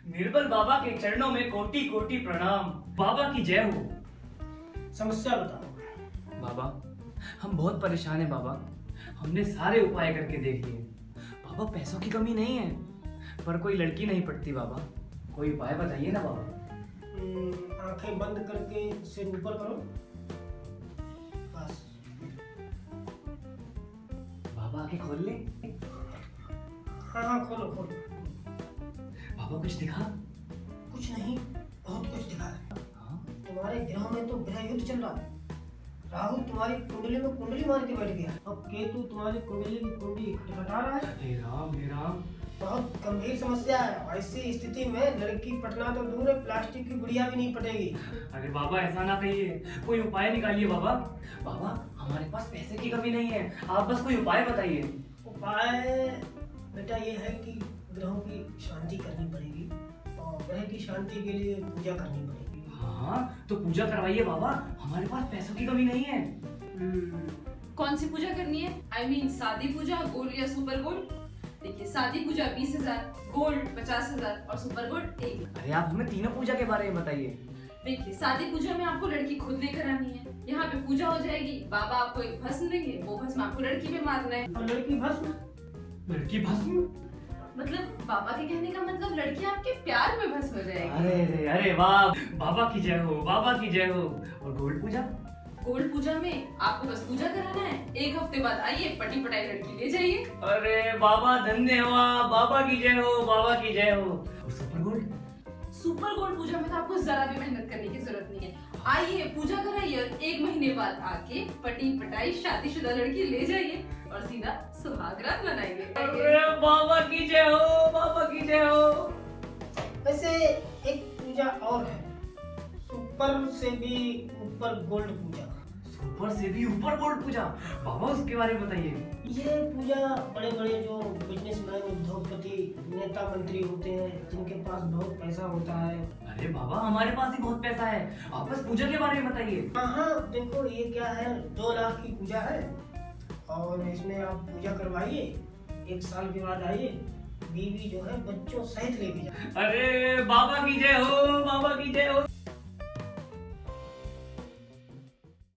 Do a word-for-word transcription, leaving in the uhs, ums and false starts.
निर्बल बाबा के चरणों में कोटि कोटि प्रणाम। बाबा की जय हो। समस्या बताओ। बाबा हम बहुत परेशान हैं बाबा, हमने सारे उपाय करके देख लिए बाबा, पैसों की कमी नहीं है पर कोई लड़की नहीं पटती बाबा, कोई उपाय बताइए ना बाबा। आंखें बंद करके सिर ऊपर करो, बस। बाबा आंखें खोल ले। हाँ हाँ खोलो खोलो। बाबा कुछ दिखा? कुछ नहीं, बहुत कुछ दिखा है। हाँ? तुम्हारे ग्रह में तो ग्रह युद्ध चल रहा है। राहु तुम्हारी कुंडली में कुंडली मार के बैठ गया, अब केतु तुम्हारी कुंडली की कुंडली खटखटा रहा है। हे राम हे राम, बहुत गंभीर समस्या है। ऐसी स्थिति में लड़की पटना तो दूर है, प्लास्टिक की गुड़िया भी नहीं पटेगी। अरे बाबा ऐसा ना कहिए, कोई उपाय निकालिए बाबा। बाबा हमारे पास पैसे की कमी नहीं है, आप बस कोई उपाय बताइए। उपाय बेटा ये है कि ग्रहों की शांति करनी पड़ेगी और ग्रह की शांति के लिए पूजा करनी पड़ेगी। हाँ तो पूजा करवाइए बाबा, हमारे पास पैसों की कमी नहीं है। कौन सी पूजा करनी है? आई I मीन mean, शादी पूजा, गोल्ड या सुपर गोल्ड? देखिए शादी पूजा बीस हजार, गोल्ड पचास हजार और सुपर गोल्ड एक लाख। अरे आप हमें तीनों पूजा के बारे में बताइए। देखिए शादी पूजा में आपको लड़की खुद लेकर आनी है, यहाँ पे पूजा हो जाएगी, बाबा आपको एक भस्म देंगे, वो भस्म आपको लड़की पे मारना है। और लड़की भस्म? लड़की भस्म मतलब बाबा के कहने का मतलब लड़की आपके प्यार में भस्म हो जाएगी। अरे अरे अरे वाह, बाबा की जय हो, बाबा की जय हो। और गोल्ड पूजा? गोल्ड पूजा में आपको बस पूजा कराना है, एक हफ्ते बाद आइए, पटी पटाई लड़की ले जाइए। अरे बाबा धन्य हुआ, बाबा की जय हो, बाबा की जय हो। और सुपर गोल्ड? सुपर गोल्ड पूजा में तो आपको जरा भी मेहनत करने की जरूरत नहीं है, आइए पूजा कराइए, एक महीने बाद आके पटी पटाई शादीशुदा लड़की ले जाइए और सीधा सुहागरात मनाइए। अरे बाबा की जय हो, बाबा की जय हो। वैसे एक पूजा और है, सुपर से भी ऊपर गोल्ड पूजा। सुपर से भी ऊपर गोल्ड पूजा? बाबा उसके बारे में बताइए। ये पूजा बड़े बड़े जो बिजनेसमैन, उद्योगपति, नेता मंत्री होते हैं, जिनके पास बहुत पैसा होता है। अरे बाबा हमारे पास ही बहुत पैसा है, आप बस पूजा के बारे में बताइए। हाँ हाँ देखो ये क्या है, दो लाख की पूजा है और इसमें आप पूजा करवाइए, एक साल के बाद आइए, बीवी जो है बच्चों सहित लेके जाए। अरे बाबा की जय हो, बाबा की जय हो।